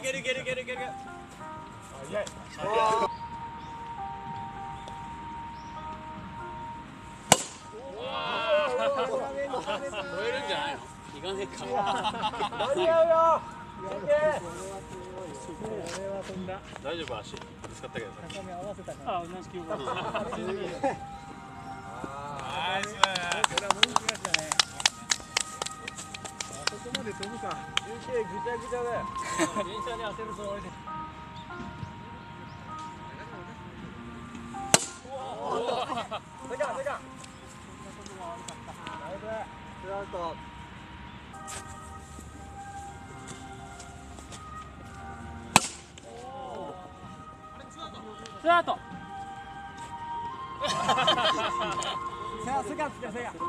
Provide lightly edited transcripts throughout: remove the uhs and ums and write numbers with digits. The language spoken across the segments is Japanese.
けるいけるいけるいける。 早い。 超えるんじゃないの？いかねえか。 間に合うよ。 大丈夫足。ぶつかったけど。 あ、同じ気分。 ナイス。 そこまで飛ぶか。中継ぐちゃぐちゃだよ。 電車で当てるつもりで。 セカンセカン。ナイス。ツーアウト。 ツーアウト。 さあセカンつけセカン。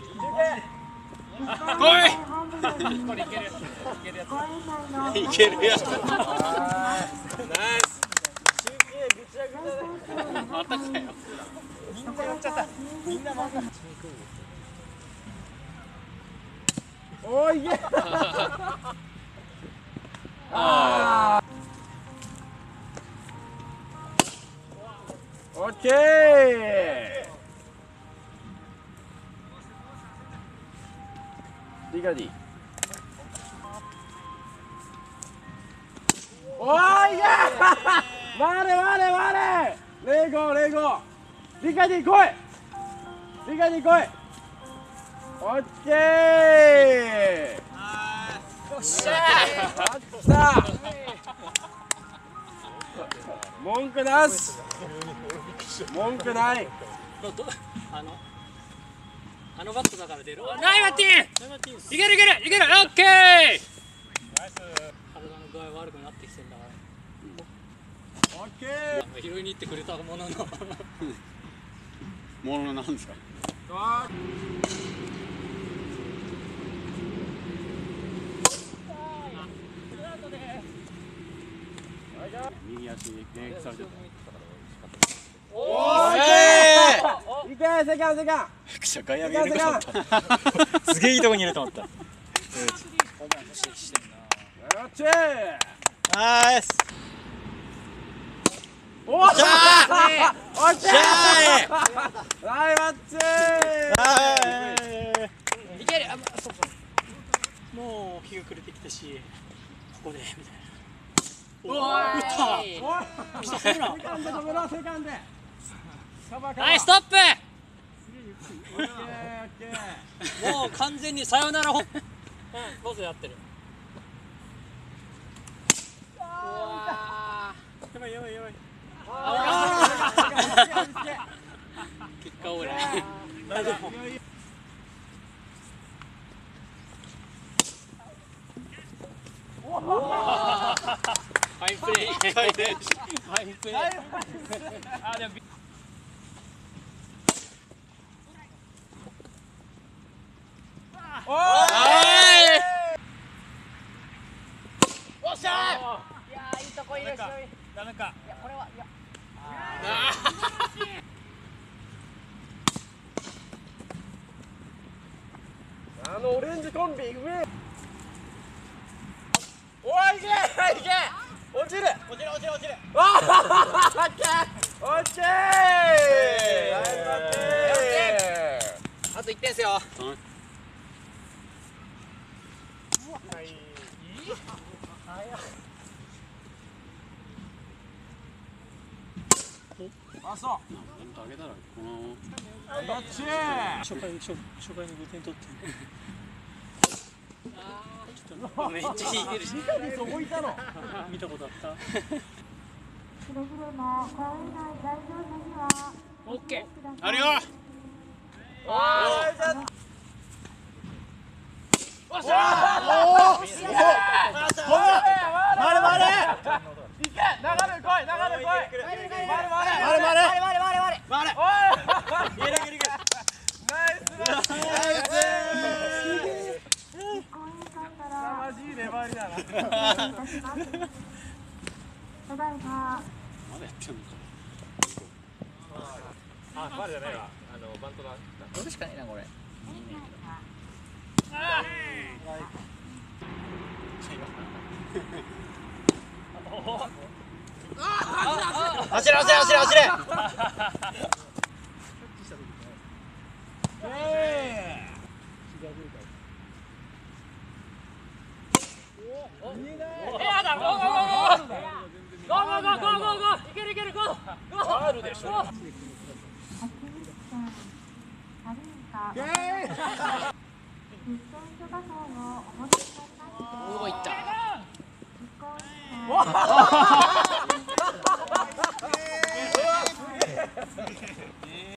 来い。これいける。いけるやつ。いけるやつ。ナイス。 中継ぐちゃぐちゃだよ。 またかよ。 みんなやっちゃった。みんなまた。おい、いけ。ああ。オッケー。リガディ。おーい、いけ。回れ回れ回れ。レゴレゴ。リカディ来い。リカディ来い。オッケー。 よっしゃあった文句なし。文句ない。 あのバットだから出る。ナイマティン。いけるいけるいける。オッケー。ナイス。体の具合悪くなってきてんだから。 オッケー。 拾いに行ってくれたものの。 ものなんですか。右足現役されてた。 おーいけー。セカンセカン。 社会上げるかと思った。 すげえいいとこにいると思った。 よっしゃナイス。 ー。おっしゃー。おっしゃー。ナイマッチー。 いける。あ、そうか。もう日が暮れてきたし、ここでみたいな。おー、打った。 おい。セカンで止めろセカンで。 はい、ストップ。 オッケーオッケー。 もう完全にさよなら。ボスやってる。やばいやばいやばい。結果オーライ。ファインプレー。ファインプレー。あ、でも。 おーい。 おっしゃー。いやー、いいとこいいですよ。 ダメか。 いや、これは、いや。 あのオレンジコンビ上。おい、いけいけ。落ちる落ちる落ちる落ちる。 わあオッケーオッケー。ナイスオッケー。 あと1点ですよ。 あ、そう。 なんかあげたらこのどっち。 初回に5点取って。めっちゃ引いてるし。 そこいたの。 見たことあった。 くれぐれも公園内来場者にはオッケー。 あるよ。 おーいじゃあ。 おっしゃおお。回れ回れ。いけ。流れ来い流れ来い。回れ回れ。回れ。おい。いけるいけるいける。ナイスナイス。 公園間からマジ粘りだな。 お願いいたします。ただいままだやってんのか。 あ、ファウルじゃないわ。バントだ。 取るしかねえなこれ。 走れ走れ走れ走れ。 いけるいける、ゴーゴー。 あるでしょ。 秋口線アリンカ10セント画像をお持ちになりましてどこ行った。 実行委員会